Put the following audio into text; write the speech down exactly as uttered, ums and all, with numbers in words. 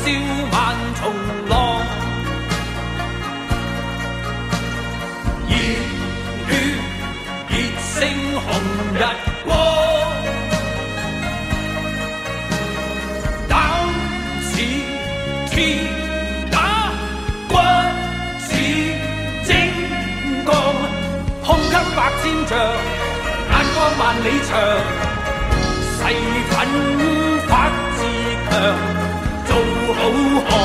笑萬重浪。熱血熱勝紅日光，膽似鐵打，骨似精鋼，胸襟百千丈，眼光萬里長，誓奮發自強，做好